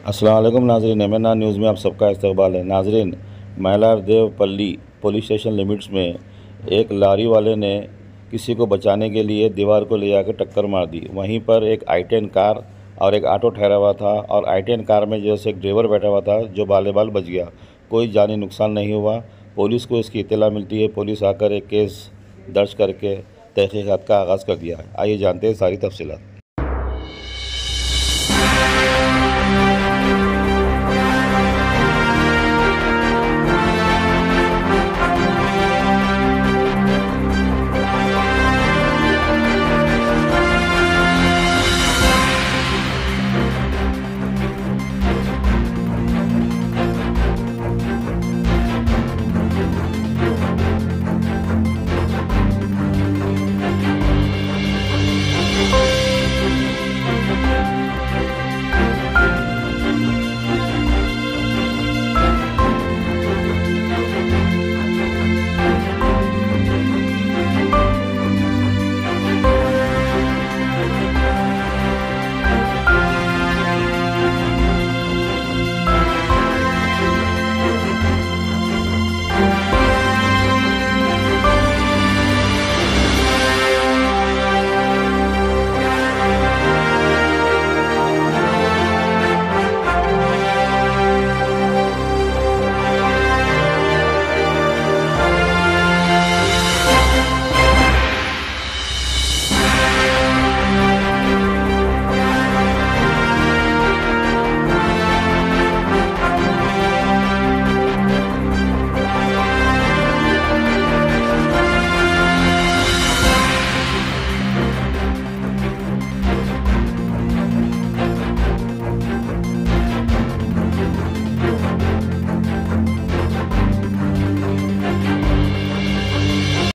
अस्सलाम वालेकुम नाजरीन, एमएनआर न्यूज़ में आप सबका इस्तकबाल है। नाजरीन, Mailardevpally police station limits में एक लारी वाले ने किसी को बचाने के लिए दीवार को ले आकर टक्कर मार दी। वहीं पर एक I-10 कार और एक ऑटो ठहरा हुआ था और I-10 कार में जैसे एक ड्राइवर बैठा हुआ था जो बाले बाल बच गया। कोई जानी नुकसान नहीं हुआ। पुलिस को इसकी इत्तला मिलती है। पुलिस आकर एक केस दर्ज करके तहकीकात का आगाज़ कर दिया है। आइए जानते हैं सारी तफसीलात।